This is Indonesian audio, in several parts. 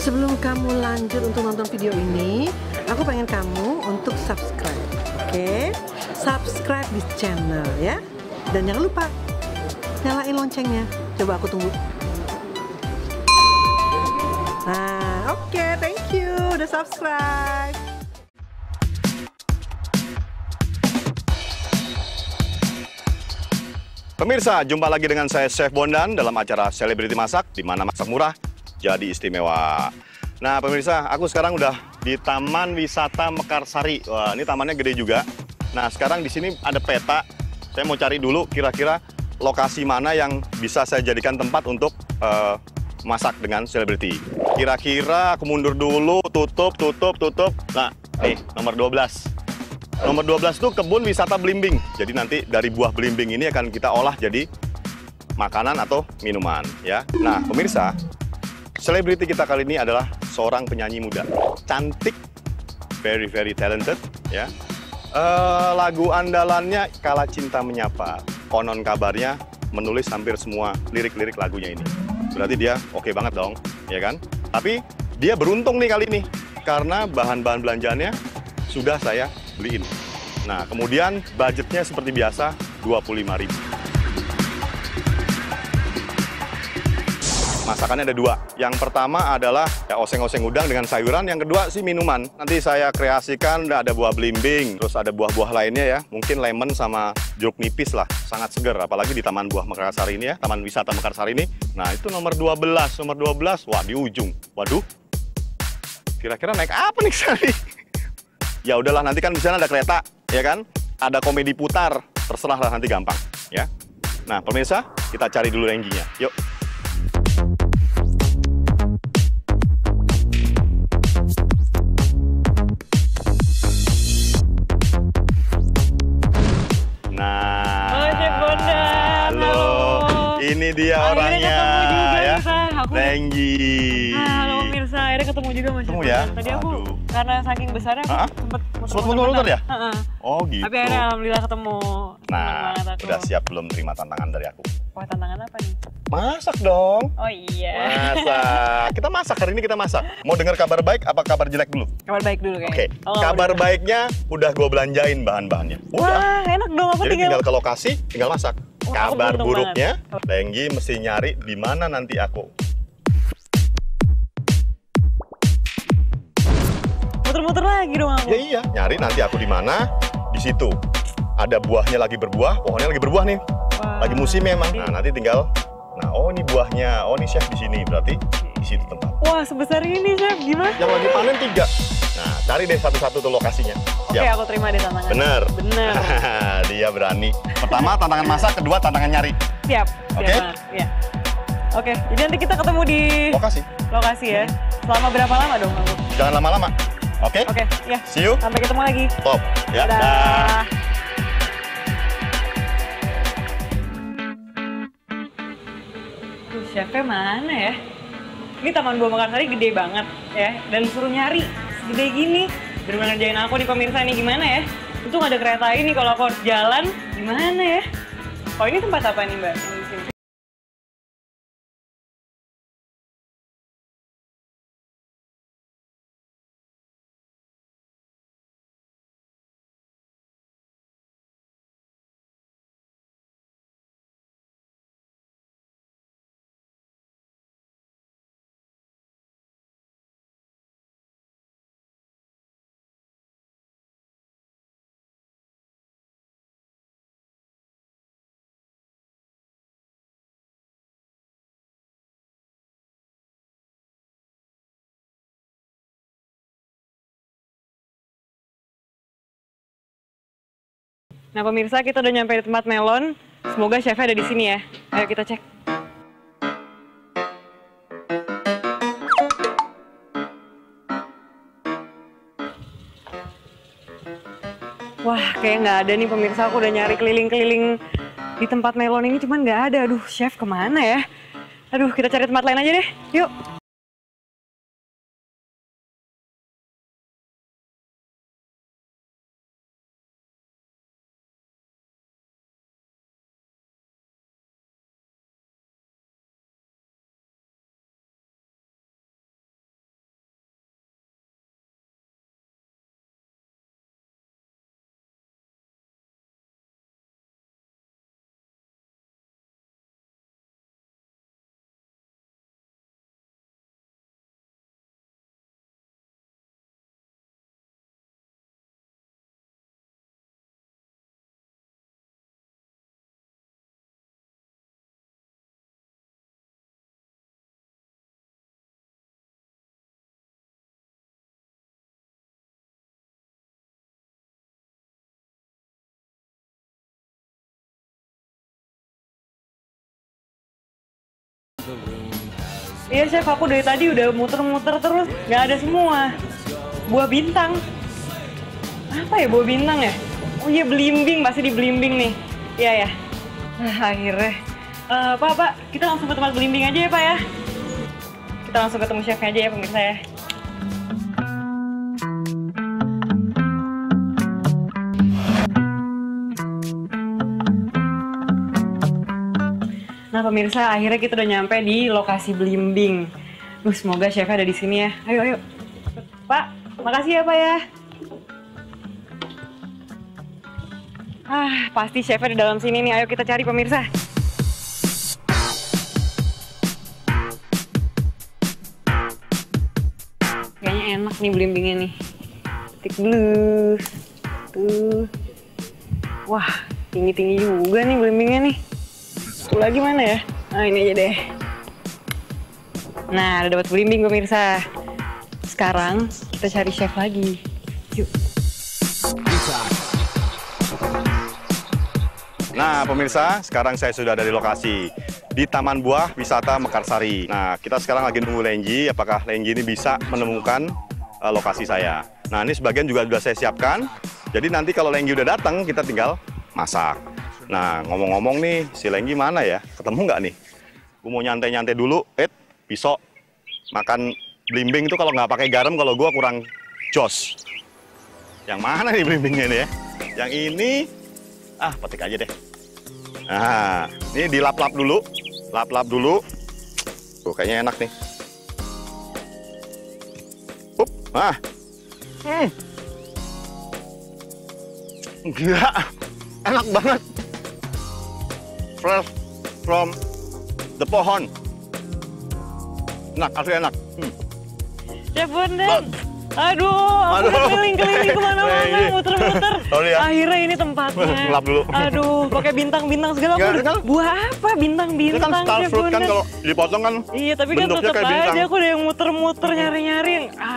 Sebelum kamu lanjut untuk nonton video ini, aku pengen kamu untuk subscribe, oke? Subscribe di channel ya. Dan jangan lupa nyalain loncengnya. Coba aku tunggu. Nah, oke, thank you udah subscribe. Pemirsa, jumpa lagi dengan saya Chef Bondan dalam acara Selebriti Masak, di mana masak murah jadi istimewa. Nah, pemirsa, aku sekarang udah di Taman Wisata Mekarsari. Wah, ini tamannya gede juga. Nah, sekarang di sini ada peta. Saya mau cari dulu kira-kira lokasi mana yang bisa saya jadikan tempat untuk masak dengan selebriti. Kira-kira aku mundur dulu, tutup. Nah, nih nomor 12. Nomor 12 itu kebun wisata belimbing. Jadi nanti dari buah belimbing ini akan kita olah jadi makanan atau minuman ya. Nah, pemirsa, selebriti kita kali ini adalah seorang penyanyi muda, cantik, very talented ya. Lagu andalannya Kala Cinta Menyapa. Konon kabarnya menulis hampir semua lirik-lirik lagunya ini. Berarti dia oke banget dong, ya kan? Tapi dia beruntung nih kali ini karena bahan-bahan belanjaannya sudah saya beliin. Nah, kemudian budgetnya seperti biasa 25.000. Masakannya ada dua. Yang pertama adalah ya, oseng-oseng udang dengan sayuran. Yang kedua sih minuman. Nanti saya kreasikan ada buah belimbing, terus ada buah-buah lainnya ya. Mungkin lemon sama jeruk nipis lah. Sangat segar, apalagi di Taman Buah Mekarsari ini ya. Taman Wisata Mekarsari ini. Nah, itu nomor 12. Nomor 12, wah di ujung. Waduh, kira-kira naik apa nih Sari? Ya udahlah, nanti kan di sana ada kereta, ya kan? Ada komedi putar, terserahlah nanti gampang, ya. Nah, pemirsa, kita cari dulu rengginya. Yuk. Nah, halo Chef Bondan, halo. Ini dia Akhirnya orangnya, ketemu juga ya. Aku. Renggi. Halo pemirsa, akhirnya ketemu juga sama Chef Ketemu ya? Bondan. Tadi aku Aduh. karena saking besarnya aku sempet muter-muter ya? Heeh. Oh gitu. Tapi akhirnya alhamdulillah ketemu. Senang Nah, banget aku. udah siap belum terima tantangan dari aku? Wah, tantangan apa nih? Masak dong. Oh iya. Masak. Kita masak, hari ini kita masak. Mau dengar kabar baik apa kabar jelek dulu? Kabar baik dulu kayaknya. Oke, Oh, kabar udah. baiknya udah gue belanjain bahan-bahannya. Wah, enak dong. Aku Jadi tinggal ke lokasi, tinggal masak. Wah, aku Kabar beruntung buruknya, Renggi mesti nyari di mana nanti aku. muter-muter lagi dong aku. Ya iya, nyari nanti aku di mana, di situ. Ada buahnya lagi berbuah, pohonnya lagi berbuah nih. Wah. Lagi musim memang. Nah, nanti tinggal, nah oh ini buahnya, oh ini chef di sini, berarti di situ tempat. Wah, sebesar ini Chef, gimana? Yang lagi panen 3. Nah, cari deh satu-satu tuh lokasinya. Oke, aku terima deh tantangan. Bener. Bener. Dia berani. Pertama tantangan masak, kedua tantangan nyari. Siap. Oke? Siap banget. Iya. Oke, jadi nanti kita ketemu di Lokasi. ya. Selama berapa lama dong aku? Jangan lama-lama. Oke? Oke, ya. See you. Sampai ketemu lagi. Top. Ya. Dadah. Dah. Tuh, chefnya mana ya? Ini Taman Buah Mekarsari gede banget ya. Dan suruh nyari segede gini. Bener-bener ngerjain aku nih pemirsa nih, gimana ya? Untung ada kereta ini, kalau aku harus jalan, gimana ya? Oh, ini tempat apa nih Mbak? Yang di sini? Nah pemirsa, kita udah nyampe di tempat melon. Semoga chefnya ada di sini ya. Ayo kita cek. Wah, kayak nggak ada nih pemirsa. Aku udah nyari keliling-keliling di tempat melon ini, cuman nggak ada. Aduh, chef kemana ya? Aduh, kita cari tempat lain aja deh. Yuk. Iya chef, aku dari tadi udah muter-muter terus, nggak ada semua. Buah bintang. Apa ya buah bintang ya? Oh iya belimbing, pasti di belimbing nih. Iya ya. Nah, akhirnya. Pak, kita langsung ke tempat belimbing aja ya Pak ya. Kita langsung ketemu chefnya aja ya pemirsa ya. Nah pemirsa, akhirnya kita udah nyampe di lokasi belimbing. Semoga chefnya ada di sini ya. Ayo, ayo. Pak, makasih ya Pak ya. Pasti chefnya di dalam sini nih. Ayo kita cari pemirsa. Kayaknya enak nih belimbingnya nih. Tik dulu. Tuh. Wah, tinggi-tinggi juga nih belimbingnya nih. Satu lagi mana ya? Nah ini aja deh. Nah udah dapat belimbing pemirsa. Sekarang kita cari chef lagi. Yuk. Nah pemirsa, sekarang saya sudah ada di lokasi di Taman Buah Wisata Mekarsari. Nah kita sekarang lagi nunggu Lenggi. Apakah Lenggi ini bisa menemukan lokasi saya? Nah ini sebagian juga sudah saya siapkan. Jadi nanti kalau Lenggi udah datang, kita tinggal masak. Nah, ngomong-ngomong nih, si Lenggi mana ya? Ketemu nggak nih? Gue mau nyantai-nyantai dulu. Pisau. Makan belimbing itu kalau nggak pakai garam, kalau gue kurang jos. Yang mana nih belimbingnya nih ya? Yang ini, petik aja deh. Nah, ini dilap-lap dulu. Lap-lap dulu. Tuh, kayaknya enak nih. Gila, enak banget. Fresh from the pohon. Enak, asli enak. Chef Bondan. Aduh, aku keliling-keliling kemana-mana, muter-muter. Ya. Akhirnya ini tempatnya. Lap dulu. Aduh, pakai bintang-bintang segala. Buah apa bintang-bintang? Ini kan star fruit kan kalau dipotong kan. Iya, tapi kan tetap aja aku udah yang muter-muter nyari-nyari.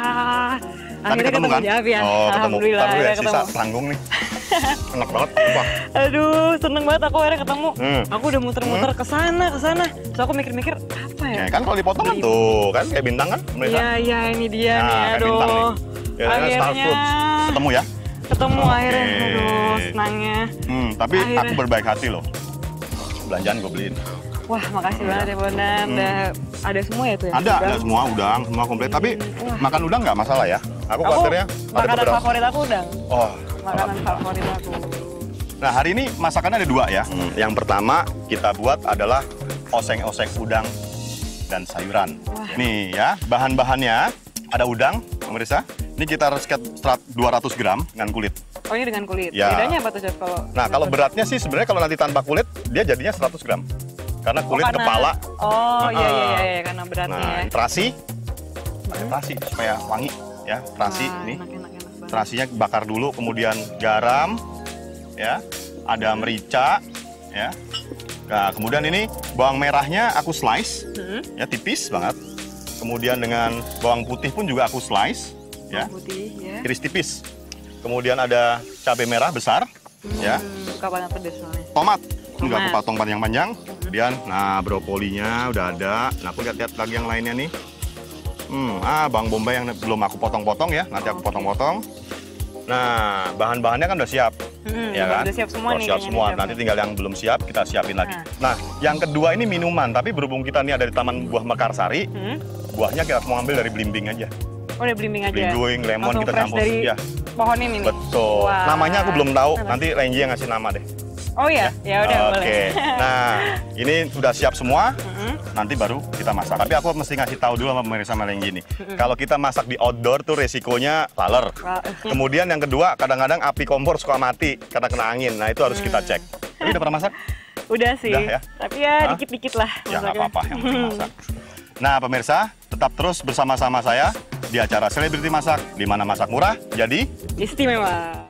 Akhirnya ketemu kan? ya. Oh, Alhamdulillah ketemu. ketemu. Sisa tanggung nih. Enak banget. Wah. Aduh, seneng banget aku akhirnya ketemu. Aku udah muter-muter ke sana. So aku mikir-mikir apa ya? Kan kalau dipotong kan tuh, kan kayak bintang kan? Iya, ini dia nih. Aduh. Akhirnya star fruit. Ketemu ya? Ketemu akhirnya. Aduh, senangnya. Tapi aku berbaik hati loh. Belanjaan gue beliin. Wah, makasih banget ya Bondan. Ada semua ya tuh ya? Ada semua udang, semua komplit. Tapi makan udang nggak masalah ya? Aku khawatirnya makanan favorit aku udang. Oh, makanan favorit aku. Nah, hari ini masakannya ada 2 ya. Yang pertama kita buat adalah oseng-oseng udang dan sayuran. Nih ya, bahan-bahannya ada udang, pemirsa. Ini kita sekitar 200 gram dengan kulit. Oh, ini dengan kulit. Ya. Bedanya apa tuh, Chef? Kalau beratnya sih sebenarnya kalau nanti tanpa kulit, dia jadinya 100 gram. Karena kulit kepala. Oh, iya, karena beratnya ya. Terasi. Terasi supaya wangi ya. Terasi ini. Enak Terasinya bakar dulu, kemudian garam, ya. Ada merica, ya. Nah, kemudian ini bawang merahnya aku slice, ya tipis banget. Kemudian dengan bawang putih pun juga aku slice, ya. Putih, ya. Iris tipis. Kemudian ada cabai merah besar, ya. Suka banget pedes soalnya. Tomat juga aku potong panjang-panjang. Kemudian, nah brokolinya udah ada. Nah aku lihat lagi yang lainnya nih. Bawang bombay yang belum aku potong-potong ya. Nanti aku potong-potong. Nah bahan-bahannya kan udah siap, ya kan? Udah siap semua nih. Siap semua. Nanti tinggal yang belum siap kita siapin lagi. Nah yang kedua ini minuman. Tapi berhubung kita nih ada di Taman Buah Mekarsari, buahnya kita mau ambil dari belimbing aja. Oh, dari belimbing aja. Belimbing, lemon langsung kita fresh campur. Dari ya. Pohon ini nih. Betul. Wah. Namanya aku belum tahu. Nanti Lenggi yang ngasih nama deh. Oh iya, ya udah boleh. Oke. Nah, ini sudah siap semua. Nanti baru kita masak. Tapi aku mesti ngasih tahu dulu sama pemirsa Lenggi ini. Kalau kita masak di outdoor tuh resikonya laler. Kemudian yang kedua, kadang-kadang api kompor suka mati karena kena angin. Nah, itu harus kita cek. Tapi udah pernah masak? Udah sih. Udah, ya? Tapi ya dikit-dikit lah. Ya nggak apa-apa, yang penting masak. Nah, pemirsa, tetap terus bersama-sama saya di acara Selebriti Masak, di mana masak murah jadi istimewa.